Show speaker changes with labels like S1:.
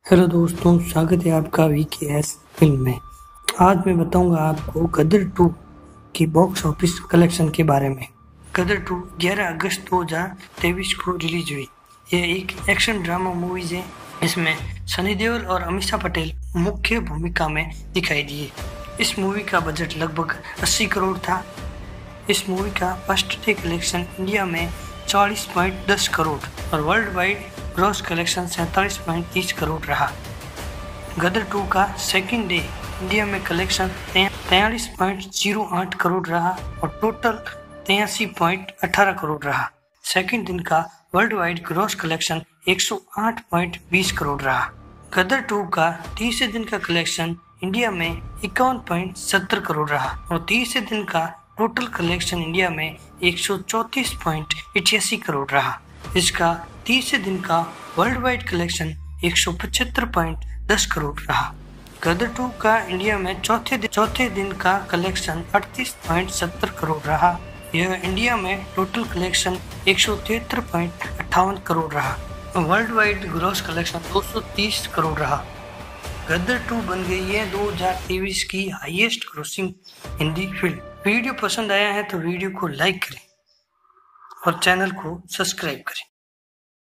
S1: Hello दोस्तों, स्वागत है आपका वीकेएस फिल्म में। आज मैं बताऊंगा आपको गदर 2 की बॉक्स ऑफिस कलेक्शन के बारे में। गदर 2 11 अगस्त 2023 को रिलीज हुई। यह एक एक्शन ड्रामा मूवीज है। इसमें सनी देओल और अमीषा पटेल मुख्य भूमिका में दिखाई दिए। इस मूवी का बजट लगभग 80 करोड़ था। इस मूवी का फर्स्ट डे कलेक्शन इंडिया में 40.10 करोड़ और world wide gross collection 47.30 crore रहा। गदर 2 का सेकंड डे इंडिया में कलेक्शन 43.08 करोड़ रहा और टोटल 83.18 करोड़ रहा। सेकंड दिन का world wide gross collection 108.20 crore रहा। गदर 2 का तीसरे दिन का कलेक्शन इंडिया में 51.70 करोड़ रहा और तीसरे दिन का टोटल कलेक्शन इंडिया में 134.88 करोड़ रहा। इसका तीसरे दिन का वर्ल्ड वाइड कलेक्शन 175.10 करोड़ रहा। गदर 2 का इंडिया में चौथे दिन का कलेक्शन 38.70 करोड़ रहा। यह इंडिया में टोटल कलेक्शन 173.58 करोड़ रहा। World wide gross collection 230 crore रहा। गदर 2 बन गई है 2023 की highest grossing Hindi film. Video पसंद आया है तो वीडियो को लाइक करें और चैनल को सब्सक्राइब करें।